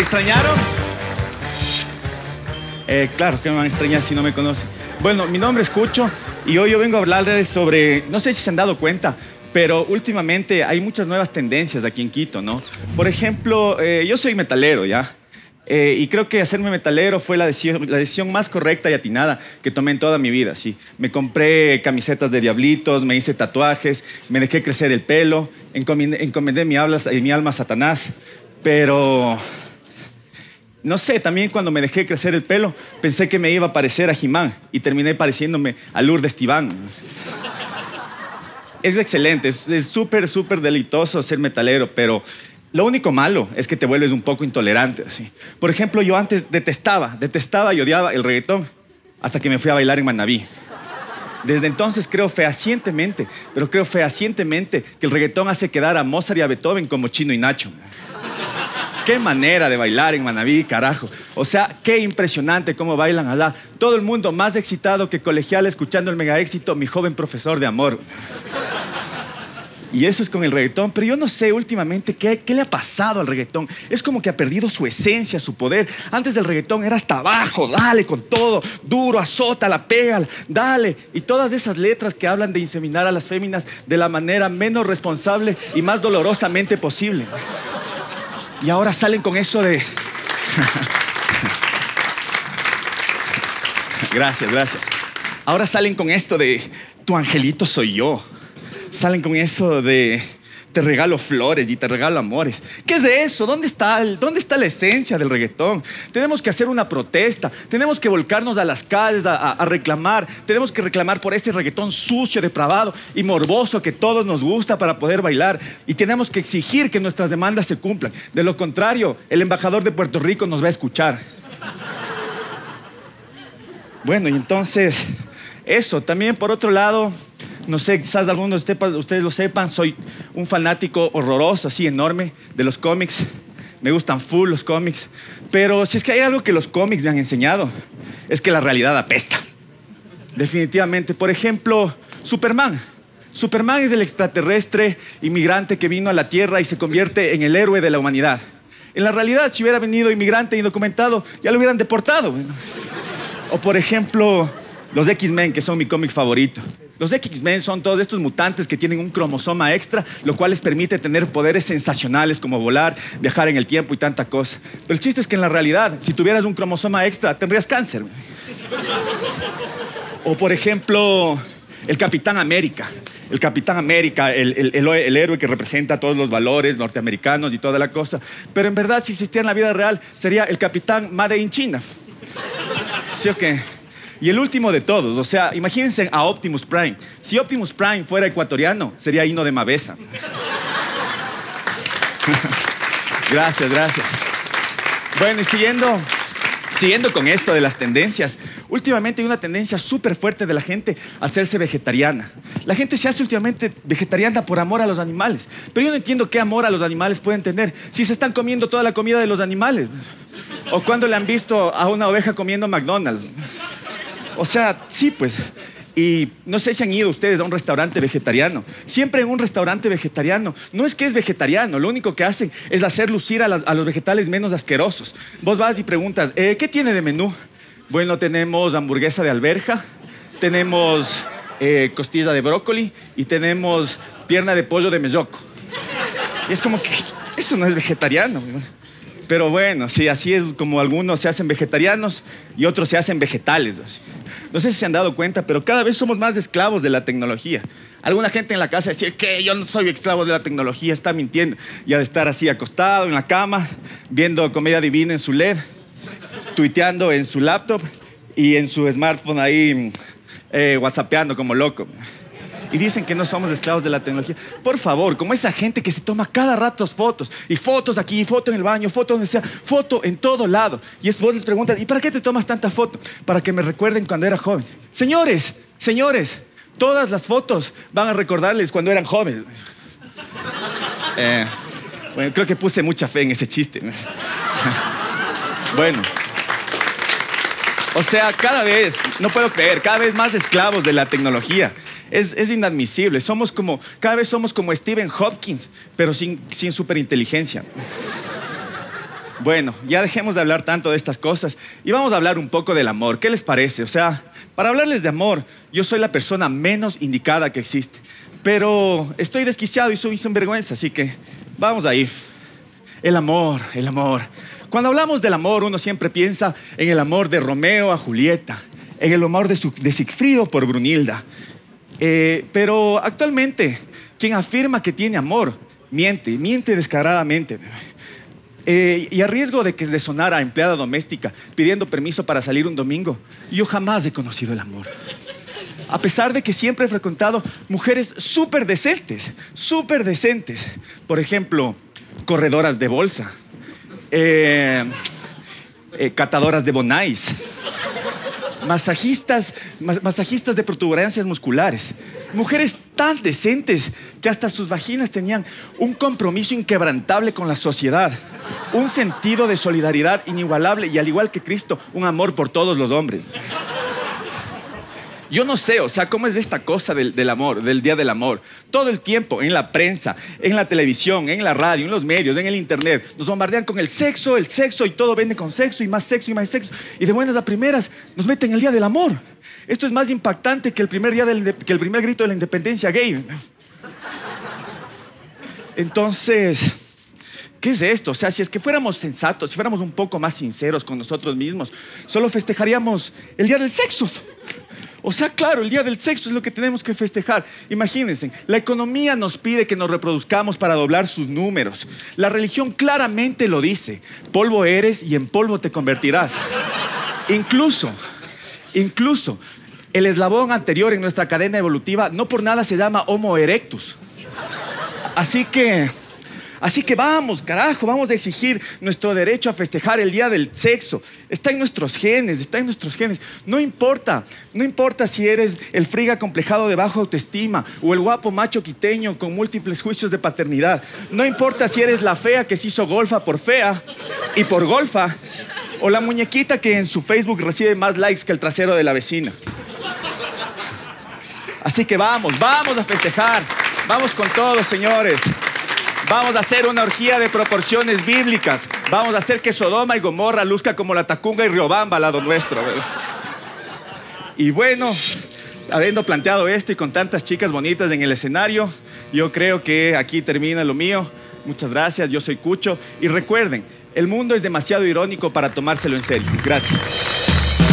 extrañaron? Claro que me van a extrañar si no me conocen. Bueno, mi nombre es Cucho y hoy yo vengo a hablarles sobre, no sé si se han dado cuenta, pero últimamente hay muchas nuevas tendencias aquí en Quito, ¿no? Por ejemplo, yo soy metalero, ¿ya? Y creo que hacerme metalero fue la decisión más correcta y atinada que tomé en toda mi vida, sí. Me compré camisetas de diablitos, me hice tatuajes, me dejé crecer el pelo, encomendé mi alma a Satanás, pero... No sé, también cuando me dejé crecer el pelo, pensé que me iba a parecer a He-Man y terminé pareciéndome a Lourdes Tibán. Es excelente, es súper, súper deleitoso ser metalero, pero lo único malo es que te vuelves un poco intolerante, así. Por ejemplo, yo antes detestaba y odiaba el reggaetón hasta que me fui a bailar en Manabí. Desde entonces creo fehacientemente que el reggaetón hace quedar a Mozart y a Beethoven como Chino y Nacho. Qué manera de bailar en Manabí, carajo. O sea, qué impresionante cómo bailan allá. Todo el mundo más excitado que colegial escuchando el mega éxito Mi joven profesor de amor. Y eso es con el reggaetón. Pero yo no sé últimamente qué le ha pasado al reggaetón. Es como que ha perdido su esencia, su poder. Antes del reggaetón era hasta abajo, dale con todo, duro, azótala, pégala, dale. Y todas esas letras que hablan de inseminar a las féminas de la manera menos responsable y más dolorosamente posible. Y ahora salen con eso de... Gracias, gracias. Ahora salen con esto de tu angelito soy yo. Salen con eso de te regalo flores y te regalo amores. ¿Qué es eso? ¿Dónde está la esencia del reggaetón? Tenemos que hacer una protesta. Tenemos que volcarnos a las calles a reclamar. Tenemos que reclamar por ese reggaetón sucio, depravado y morboso que todos nos gusta para poder bailar. Y tenemos que exigir que nuestras demandas se cumplan. De lo contrario, el embajador de Puerto Rico nos va a escuchar. Bueno, y entonces, eso. También, por otro lado... No sé, quizás algunos de ustedes lo sepan, soy un fanático horroroso, así enorme, de los cómics. Me gustan full los cómics. Pero si es que hay algo que los cómics me han enseñado, es que la realidad apesta. Definitivamente. Por ejemplo, Superman. Superman es el extraterrestre inmigrante que vino a la Tierra y se convierte en el héroe de la humanidad. En la realidad, si hubiera venido inmigrante indocumentado, ya lo hubieran deportado. O por ejemplo, los X-Men, que son mi cómic favorito. Los X-Men son todos estos mutantes que tienen un cromosoma extra, lo cual les permite tener poderes sensacionales como volar, viajar en el tiempo y tanta cosa. Pero el chiste es que en la realidad, si tuvieras un cromosoma extra, tendrías cáncer. O por ejemplo, el Capitán América. El Capitán América, el héroe que representa todos los valores norteamericanos y toda la cosa. Pero en verdad, si existiera en la vida real, sería el Capitán Made in China. ¿Sí o qué? Y el último de todos, o sea, imagínense a Optimus Prime. Si Optimus Prime fuera ecuatoriano, sería Hino de Mavesa. Gracias, gracias. Bueno, y siguiendo con esto de las tendencias, últimamente hay una tendencia súper fuerte de la gente a hacerse vegetariana. La gente se hace últimamente vegetariana por amor a los animales. Pero yo no entiendo qué amor a los animales pueden tener si se están comiendo toda la comida de los animales. O cuando le han visto a una oveja comiendo McDonald's. O sea, sí, pues. Y no sé si han ido ustedes a un restaurante vegetariano. Siempre en un restaurante vegetariano, no es que es vegetariano, lo único que hacen es hacer lucir a los vegetales menos asquerosos. Vos vas y preguntas, ¿qué tiene de menú? Bueno, tenemos hamburguesa de alberja, tenemos costilla de brócoli y tenemos pierna de pollo de melloco. Y es como que eso no es vegetariano. Pero bueno, sí, así es como algunos se hacen vegetarianos y otros se hacen vegetales. No sé si se han dado cuenta, pero cada vez somos más esclavos de la tecnología. Alguna gente en la casa decía que yo no soy esclavo de la tecnología, está mintiendo. Y ha de estar así acostado en la cama, viendo Comedia Divina en su LED, tuiteando en su laptop y en su smartphone ahí whatsappeando como loco. Y dicen que no somos esclavos de la tecnología. Por favor, como esa gente que se toma cada rato fotos. Y fotos aquí, foto en el baño, foto donde sea, foto en todo lado. Y vos les preguntas, ¿y para qué te tomas tanta foto? Para que me recuerden cuando era joven. Señores, todas las fotos van a recordarles cuando eran jóvenes. Bueno, creo que puse mucha fe en ese chiste. Bueno. O sea, no puedo creer, cada vez más esclavos de la tecnología. Es inadmisible. Cada vez somos como Stephen Hopkins, pero sin superinteligencia. Bueno, ya dejemos de hablar tanto de estas cosas y vamos a hablar un poco del amor. ¿Qué les parece? O sea, para hablarles de amor, yo soy la persona menos indicada que existe. Pero estoy desquiciado y soy sinvergüenza, así que vamos a ir. El amor, el amor. Cuando hablamos del amor, uno siempre piensa en el amor de Romeo a Julieta, en el amor de Sigfrido por Brunilda. Pero actualmente, quien afirma que tiene amor, miente descaradamente. Y a riesgo de sonar a empleada doméstica pidiendo permiso para salir un domingo, yo jamás he conocido el amor. A pesar de que siempre he frecuentado mujeres súper decentes. Por ejemplo, corredoras de bolsa, catadoras de bonais, masajistas de protuberancias musculares. Mujeres tan decentes que hasta sus vaginas tenían un compromiso inquebrantable con la sociedad, un sentido de solidaridad inigualable y, al igual que Cristo, un amor por todos los hombres. Yo no sé, o sea, cómo es esta cosa del amor, del Día del Amor. Todo el tiempo, en la prensa, en la televisión, en la radio, en los medios, en el internet, nos bombardean con el sexo, y todo vende con sexo y más sexo y más sexo. Y de buenas a primeras nos meten el Día del Amor. Esto es más impactante que el primer grito de la independencia gay. Entonces, ¿qué es esto? O sea, si es que fuéramos sensatos, si fuéramos un poco más sinceros con nosotros mismos, solo festejaríamos el Día del Sexo. O sea, claro, el Día del Sexo es lo que tenemos que festejar. Imagínense, la economía nos pide que nos reproduzcamos para doblar sus números. La religión claramente lo dice. Polvo eres y en polvo te convertirás. Incluso, el eslabón anterior en nuestra cadena evolutiva no por nada se llama Homo erectus. Así que vamos, carajo, vamos a exigir nuestro derecho a festejar el Día del Sexo. Está en nuestros genes. No importa si eres el friga complejado de baja autoestima o el guapo macho quiteño con múltiples juicios de paternidad. No importa si eres la fea que se hizo golfa por fea y por golfa, o la muñequita que en su Facebook recibe más likes que el trasero de la vecina. Así que vamos a festejar. Vamos con todo, señores. Vamos a hacer una orgía de proporciones bíblicas. Vamos a hacer que Sodoma y Gomorra luzca como la Tacunga y Riobamba al lado nuestro, ¿verdad? Y bueno, habiendo planteado esto y con tantas chicas bonitas en el escenario, yo creo que aquí termina lo mío. Muchas gracias, yo soy Cucho. Y recuerden, el mundo es demasiado irónico para tomárselo en serio. Gracias.